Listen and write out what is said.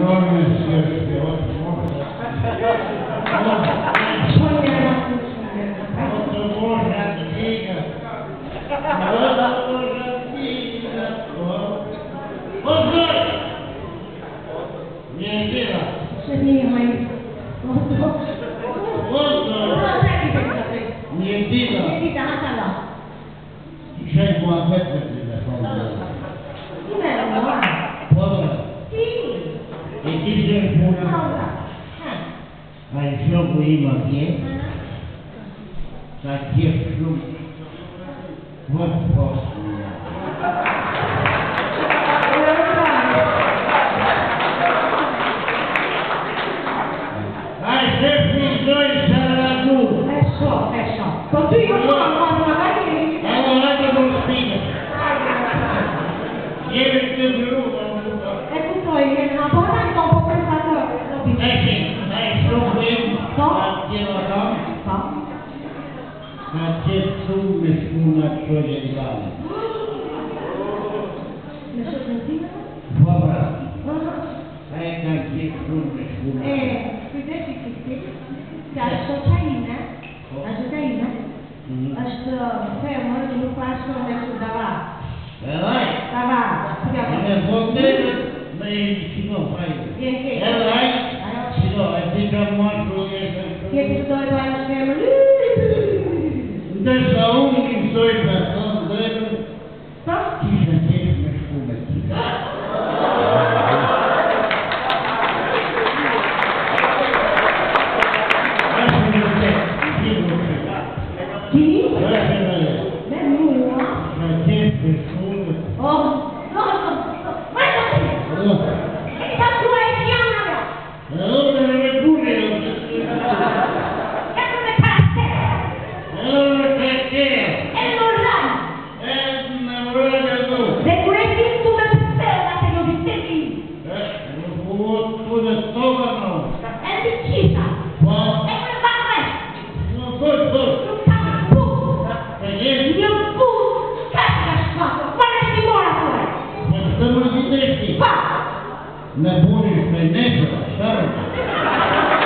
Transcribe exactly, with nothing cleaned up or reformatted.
Enorme sierpie, otworze. Otworze diga. Otworze diga. Otworze! Nie tyle. Trzymaj. Otworze! Nie tyle. Nie tyle, a tala. Dzisiaj była wetę telefonu. Ile no? Dobra. Sì. I dzisiaj półna. Dobra. A w ślubu ima wie? Tak jest ślub. Вот просто. Ah, c'est frisson et saladou. Adesso, adesso. Continua qua, quando magari... Allora, non spiega. Ieri più venuto. E tu poi, una buona che non può pensare... Eh sì, dai, sono qui. No? Io no. No? Ma c'è su nessuna cosa di male. Le sue sentite? Guarda. Eh, non c'è su nessuna. E, vedeți că care socialine, ajudaine, është femër që nuk pashon me që dava. E vai. Dava. E volte me si no fai. E vai. Si no, e ti da morto e Che ti doi doi la femër. Dessa um que sou passando dele. Sa? Ti sentite me scusa. Chi? Beh, nulla. Oh, no, no, no. Ma non è. E sta tu è chiamata. Allora non è pure. Che non è parte. Allora perché? E non l'ha. Eh, ma vorrei tu. Se volessi tu da stella se lo dicevi. Eh, non può pure trovano. È decisa. Ma E non va bene. non può tu. Non cambia più. Perché? Io tu. Cacca squadra. Quale si vuole pure? Ma stiamo di testi. Va. Na buona esperienza, certo.